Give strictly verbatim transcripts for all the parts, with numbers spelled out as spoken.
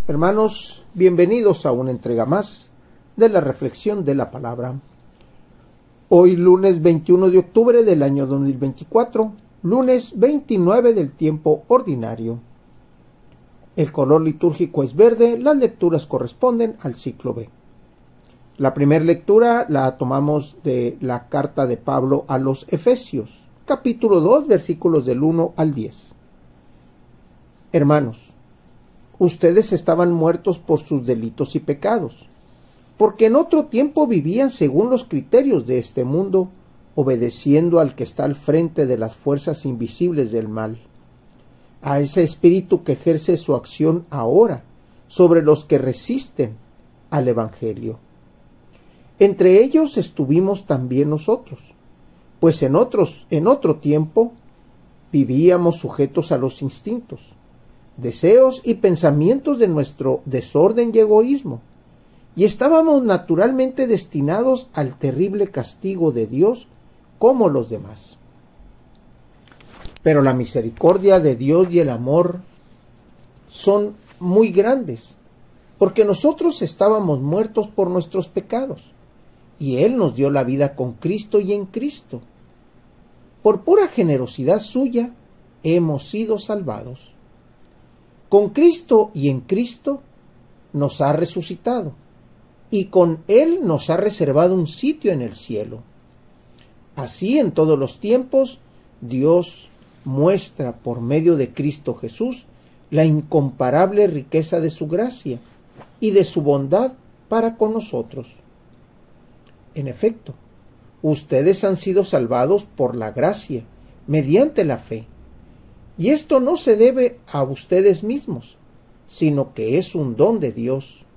Hermanos, bienvenidos a una entrega más de la reflexión de la palabra. Hoy lunes veintiuno de octubre del año dos mil veinticuatro, lunes veintinueve del tiempo ordinario. El color litúrgico es verde, las lecturas corresponden al ciclo B. La primera lectura la tomamos de la carta de Pablo a los Efesios, capítulo dos, versículos del uno al diez. Hermanos, ustedes estaban muertos por sus delitos y pecados, porque en otro tiempo vivían según los criterios de este mundo, obedeciendo al que está al frente de las fuerzas invisibles del mal, a ese espíritu que ejerce su acción ahora sobre los que resisten al Evangelio. Entre ellos estuvimos también nosotros, pues en otros, en otro tiempo vivíamos sujetos a los instintos, deseos y pensamientos de nuestro desorden y egoísmo, y estábamos naturalmente destinados al terrible castigo de Dios como los demás. Pero la misericordia de Dios y el amor son muy grandes, porque nosotros estábamos muertos por nuestros pecados, y Él nos dio la vida con Cristo y en Cristo. Por pura generosidad suya hemos sido salvados. Con Cristo y en Cristo nos ha resucitado, y con Él nos ha reservado un sitio en el cielo. Así, en todos los tiempos, Dios muestra por medio de Cristo Jesús la incomparable riqueza de su gracia y de su bondad para con nosotros. En efecto, ustedes han sido salvados por la gracia, mediante la fe. Y esto no se debe a ustedes mismos, sino que es un don de Dios.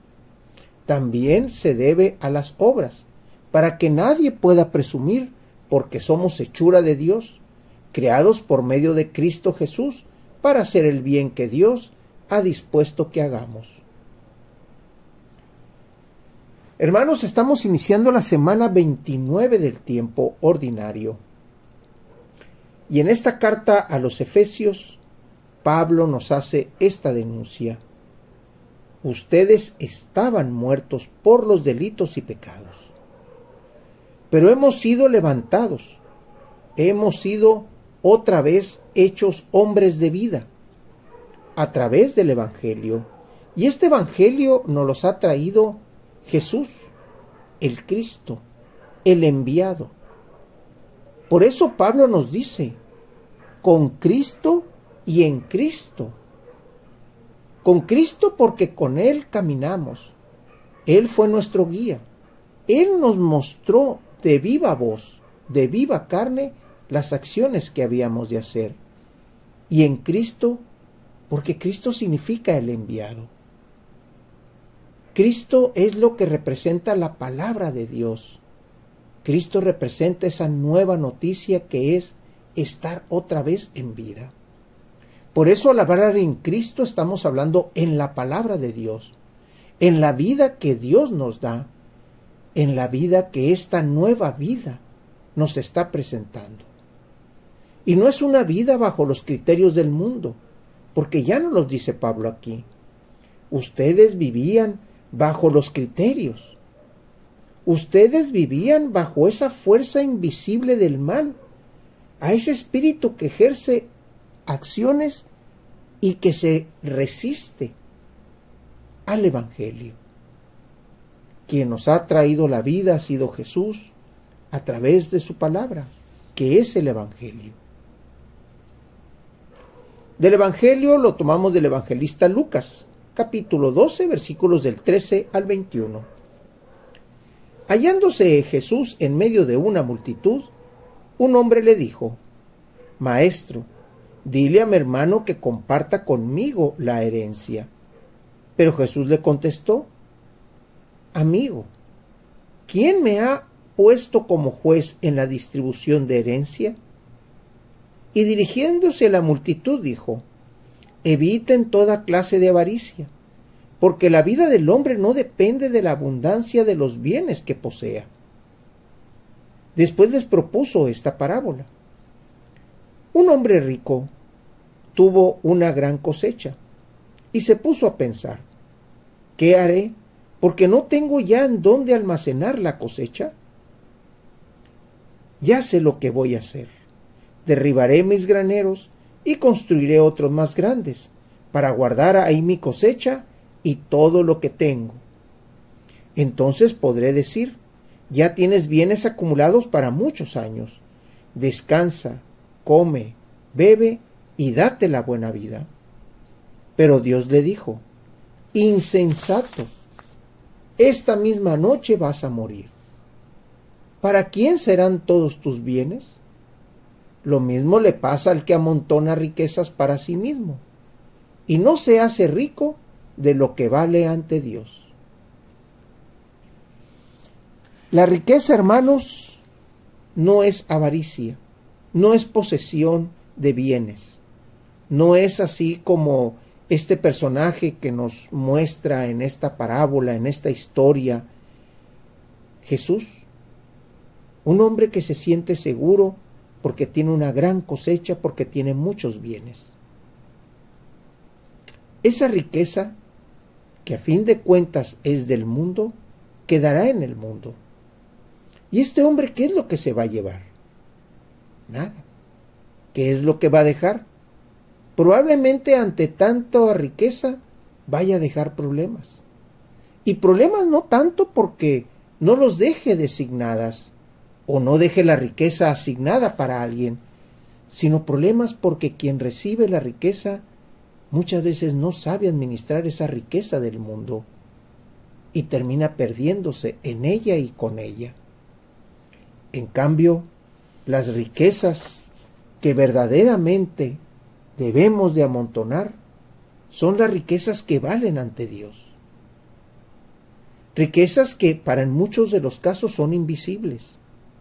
También se debe a las obras, para que nadie pueda presumir, porque somos hechura de Dios, creados por medio de Cristo Jesús, para hacer el bien que Dios ha dispuesto que hagamos. Hermanos, estamos iniciando la semana veintinueve del tiempo ordinario. Y en esta carta a los Efesios, Pablo nos hace esta denuncia. Ustedes estaban muertos por los delitos y pecados, pero hemos sido levantados, hemos sido otra vez hechos hombres de vida a través del Evangelio. Y este Evangelio nos los ha traído Jesús, el Cristo, el enviado. Por eso Pablo nos dice, con Cristo y en Cristo. Con Cristo porque con Él caminamos. Él fue nuestro guía. Él nos mostró de viva voz, de viva carne, las acciones que habíamos de hacer. Y en Cristo, porque Cristo significa el enviado. Cristo es lo que representa la palabra de Dios. Cristo representa esa nueva noticia que es estar otra vez en vida. Por eso al hablar en Cristo estamos hablando en la palabra de Dios, en la vida que Dios nos da, en la vida que esta nueva vida nos está presentando. Y no es una vida bajo los criterios del mundo, porque ya nos los dice Pablo aquí. Ustedes vivían bajo los criterios. Ustedes vivían bajo esa fuerza invisible del mal, a ese espíritu que ejerce acciones y que se resiste al Evangelio. Quien nos ha traído la vida ha sido Jesús a través de su palabra, que es el Evangelio. Del Evangelio lo tomamos del evangelista Lucas, capítulo doce, versículos del trece al veintiuno. Hallándose Jesús en medio de una multitud, un hombre le dijo, Maestro, dile a mi hermano que comparta conmigo la herencia. Pero Jesús le contestó, Amigo, ¿quién me ha puesto como juez en la distribución de herencia? Y dirigiéndose a la multitud dijo, Eviten toda clase de avaricia, porque la vida del hombre no depende de la abundancia de los bienes que posea. Después les propuso esta parábola. Un hombre rico tuvo una gran cosecha y se puso a pensar, ¿qué haré? Porque no tengo ya en dónde almacenar la cosecha. Ya sé lo que voy a hacer. Derribaré mis graneros y construiré otros más grandes, para guardar ahí mi cosecha y todo lo que tengo. Entonces podré decir, ya tienes bienes acumulados para muchos años. Descansa, come, bebe y date la buena vida. Pero Dios le dijo, insensato, esta misma noche vas a morir. ¿Para quién serán todos tus bienes? Lo mismo le pasa al que amontona riquezas para sí mismo, y no se hace rico de lo que vale ante Dios. La riqueza, hermanos, no es avaricia, no es posesión de bienes, no es así como este personaje que nos muestra en esta parábola, en esta historia, Jesús, un hombre que se siente seguro porque tiene una gran cosecha, porque tiene muchos bienes. Esa riqueza, que a fin de cuentas es del mundo, quedará en el mundo. ¿Y este hombre qué es lo que se va a llevar? Nada. ¿Qué es lo que va a dejar? Probablemente ante tanta riqueza vaya a dejar problemas. Y problemas no tanto porque no los deje designadas o no deje la riqueza asignada para alguien, sino problemas porque quien recibe la riqueza muchas veces no sabe administrar esa riqueza del mundo y termina perdiéndose en ella y con ella. En cambio, las riquezas que verdaderamente debemos de amontonar son las riquezas que valen ante Dios. Riquezas que para en muchos de los casos son invisibles.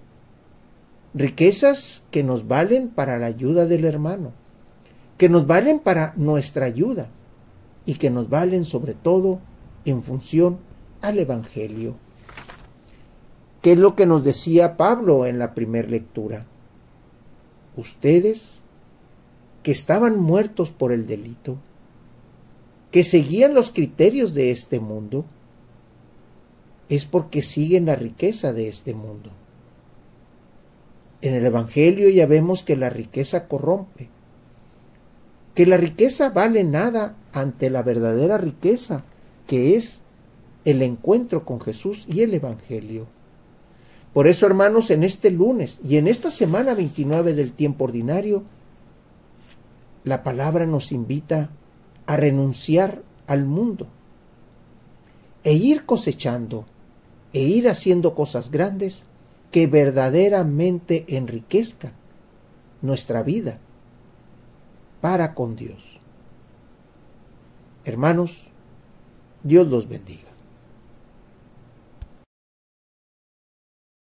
Riquezas que nos valen para la ayuda del hermano, que nos valen para nuestra ayuda y que nos valen sobre todo en función al Evangelio. ¿Qué es lo que nos decía Pablo en la primera lectura? Ustedes que estaban muertos por el delito, que seguían los criterios de este mundo, es porque siguen la riqueza de este mundo. En el Evangelio ya vemos que la riqueza corrompe, que la riqueza vale nada ante la verdadera riqueza, que es el encuentro con Jesús y el Evangelio. Por eso, hermanos, en este lunes y en esta semana veintinueve del tiempo ordinario, la palabra nos invita a renunciar al mundo e ir cosechando e ir haciendo cosas grandes que verdaderamente enriquezcan nuestra vida para con Dios. Hermanos, Dios los bendiga.